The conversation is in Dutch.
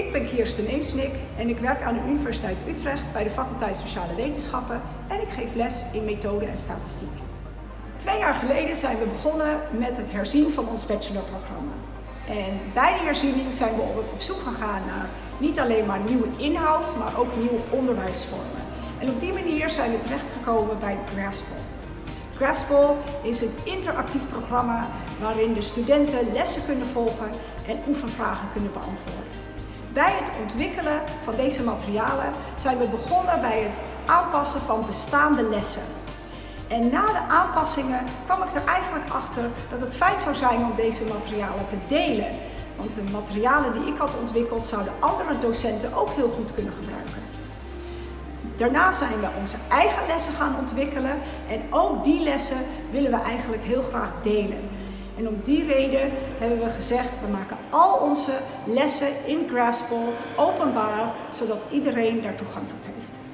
Ik ben Kirsten Eemsnik en ik werk aan de Universiteit Utrecht bij de faculteit Sociale Wetenschappen en ik geef les in methode en statistiek. 2 jaar geleden zijn we begonnen met het herzien van ons bachelorprogramma. En bij de herziening zijn we op zoek gegaan naar niet alleen maar nieuwe inhoud, maar ook nieuwe onderwijsvormen. En op die manier zijn we terechtgekomen bij Graspel. Graspel is een interactief programma waarin de studenten lessen kunnen volgen en oefenvragen kunnen beantwoorden. Bij het ontwikkelen van deze materialen zijn we begonnen bij het aanpassen van bestaande lessen. En na de aanpassingen kwam ik er eigenlijk achter dat het fijn zou zijn om deze materialen te delen. Want de materialen die ik had ontwikkeld zouden andere docenten ook heel goed kunnen gebruiken. Daarna zijn we onze eigen lessen gaan ontwikkelen en ook die lessen willen we eigenlijk heel graag delen. En om die reden hebben we gezegd, we maken al onze lessen in Graspel openbaar, zodat iedereen daar toegang tot heeft.